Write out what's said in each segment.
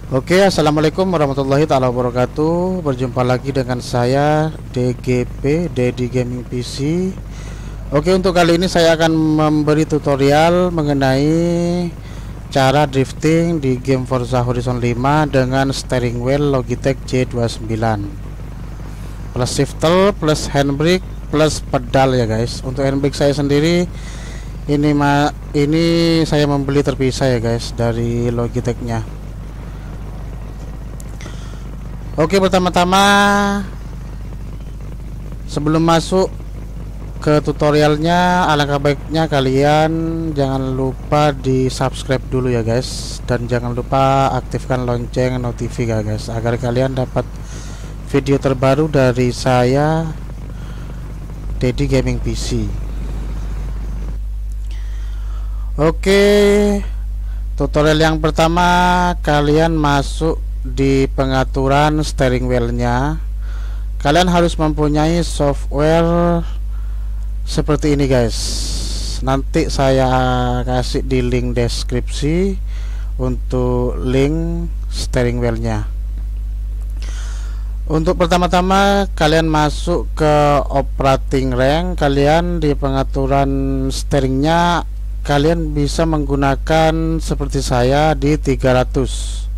Oke, assalamualaikum warahmatullahi taala wabarakatuh. Berjumpa lagi dengan saya DGP, Dedi Gaming PC. Oke, untuk kali ini saya akan memberi tutorial mengenai cara drifting di game Forza Horizon 5 dengan steering wheel Logitech J29 plus shifter plus handbrake plus pedal ya guys. Untuk handbrake saya sendiri ini saya membeli terpisah ya guys dari Logitech-nya. Oke, pertama-tama sebelum masuk ke tutorialnya, alangkah baiknya kalian jangan lupa di subscribe dulu ya guys, dan jangan lupa aktifkan lonceng notifikasi ya guys, agar kalian dapat video terbaru dari saya Dedi Gaming PC. Oke, tutorial yang pertama, kalian masuk di pengaturan steering wheelnya. Kalian harus mempunyai software seperti ini guys. Nanti saya kasih di link deskripsi untuk link steering wheelnya. Untuk pertama-tama kalian masuk ke operating rank. Kalian di pengaturan steeringnya kalian bisa menggunakan seperti saya di 300.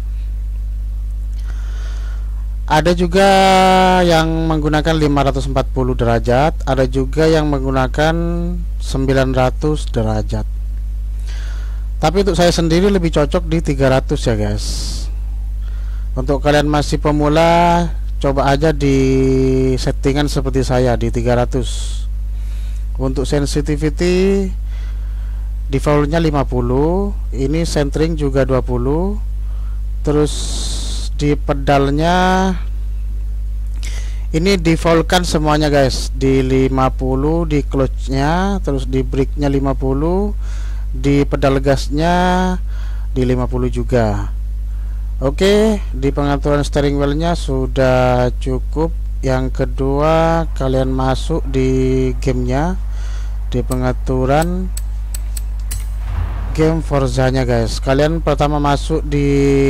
Ada juga yang menggunakan 540 derajat, ada juga yang menggunakan 900 derajat. Tapi untuk saya sendiri lebih cocok di 300 ya guys. Untuk kalian masih pemula, coba aja di settingan seperti saya di 300. Untuk sensitivity defaultnya 50, ini centering juga 20. Terus di pedalnya ini defaultkan semuanya guys di 50, di clutchnya, terus di brake-nya 50, di pedal gasnya di 50 juga. Oke, di pengaturan steering wheelnya sudah cukup. Yang kedua, kalian masuk di gamenya, di pengaturan game Forza-nya guys. Kalian pertama masuk di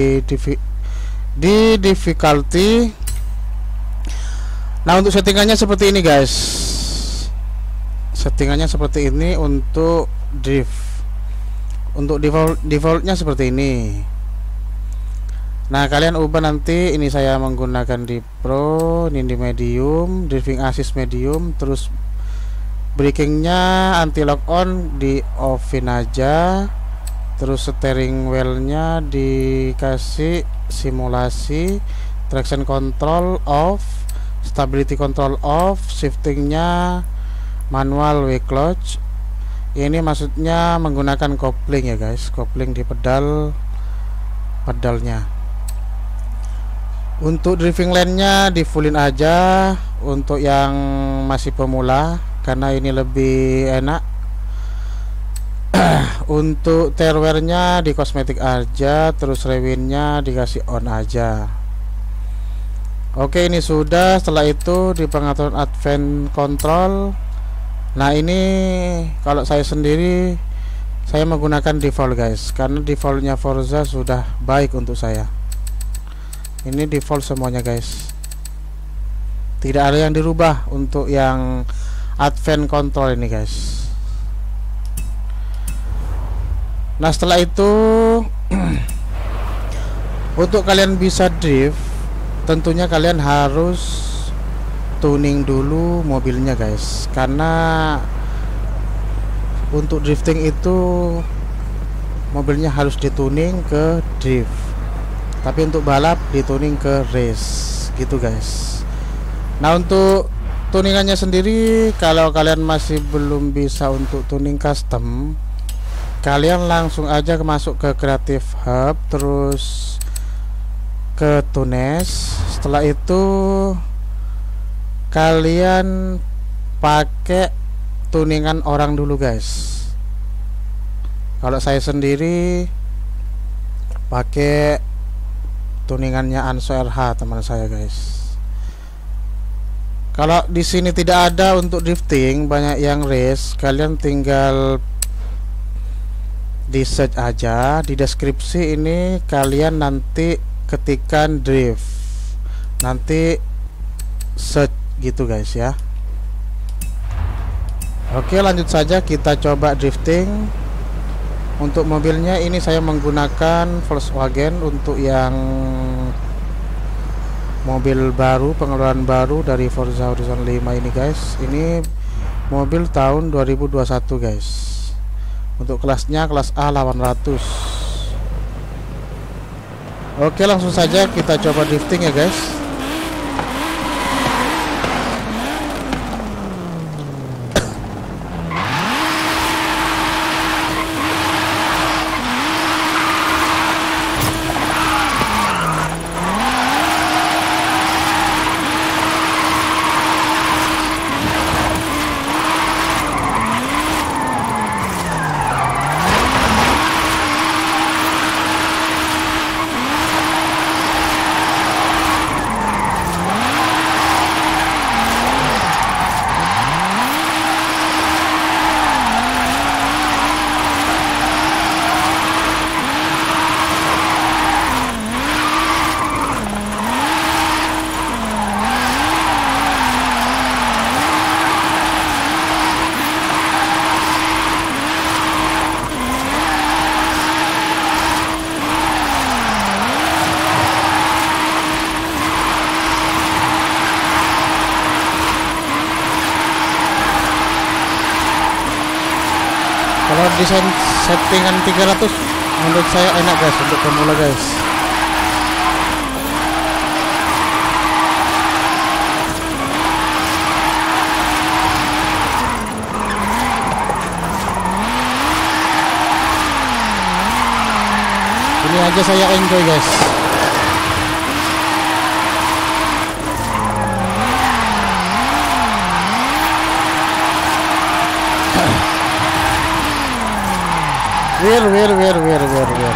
difficulty. Nah, untuk settingannya seperti ini guys. Settingannya seperti ini untuk drift. Untuk defaultnya seperti ini. Nah, kalian ubah nanti. Ini saya menggunakan di pro, ini di medium, driving assist medium, terus brakingnya anti lock on di offin aja. Terus steering wheelnya dikasih simulasi, traction control off, stability control off, shiftingnya manual W clutch. Ini maksudnya menggunakan kopling ya guys, kopling di pedalnya. Untuk driving lane-nya di fullin aja untuk yang masih pemula, karena ini lebih enak. Untuk tearwear-nya di kosmetik aja, terus rewind-nya dikasih on aja. Oke, ini sudah. Setelah itu di pengaturan advance control. Nah, ini kalau saya sendiri saya menggunakan default guys, karena defaultnya Forza sudah baik untuk saya. Ini default semuanya guys, tidak ada yang dirubah untuk yang advance control ini guys. Nah, setelah itu untuk kalian bisa drift, tentunya kalian harus tuning dulu mobilnya guys, karena untuk drifting itu mobilnya harus dituning ke drift, tapi untuk balap dituning ke race gitu guys. Nah, untuk tuningannya sendiri, kalau kalian masih belum bisa untuk tuning custom, kalian langsung aja masuk ke Creative Hub, terus ke tunes. Setelah itu kalian pakai tuningan orang dulu guys. Kalau saya sendiri pakai tuningannya Anso RH teman saya guys. Kalau di sini tidak ada untuk drifting, banyak yang race, kalian tinggal di search aja di deskripsi. Ini kalian nanti ketikkan drift, nanti search gitu guys ya. Oke, lanjut saja kita coba drifting. Untuk mobilnya ini saya menggunakan Volkswagen untuk yang mobil baru, pengeluaran baru dari Forza Horizon 5 ini guys. Ini mobil tahun 2021 guys. Untuk kelasnya kelas A 800. Oke, langsung saja kita coba drifting ya guys. Kalau desain settingan 300 menurut saya enak guys untuk pemula guys. Ini aja saya enjoy guys. Wir.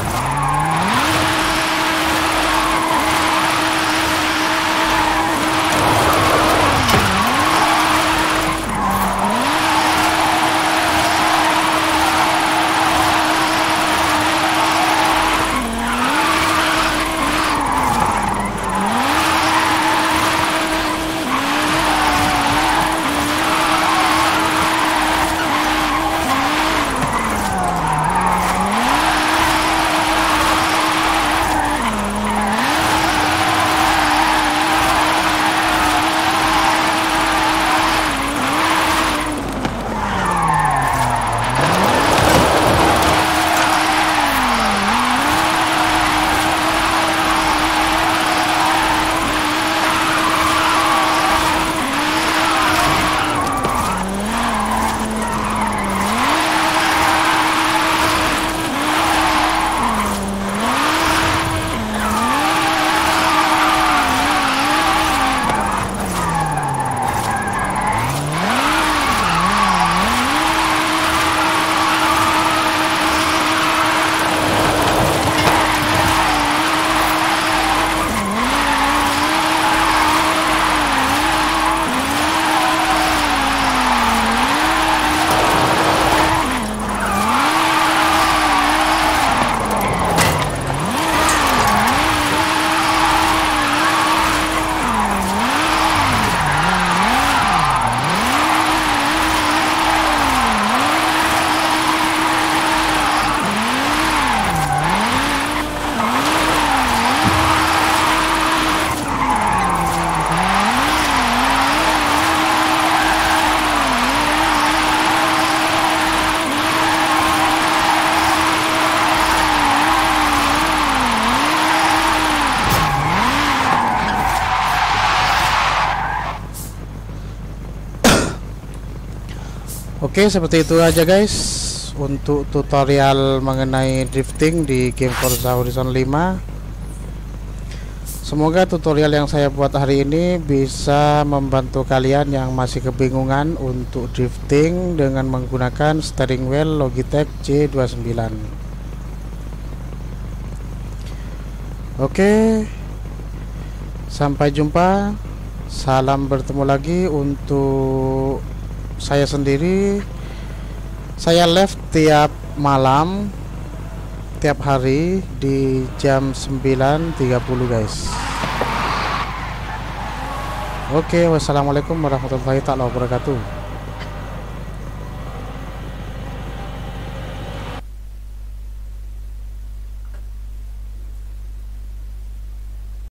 Oke, seperti itu aja guys untuk tutorial mengenai drifting di game Forza Horizon 5. Semoga tutorial yang saya buat hari ini bisa membantu kalian yang masih kebingungan untuk drifting dengan menggunakan steering wheel Logitech G29. Oke, sampai jumpa. Salam bertemu lagi. Untuk saya sendiri, saya live tiap malam tiap hari di jam 9.30 guys. Oke, wassalamualaikum warahmatullahi wabarakatuh.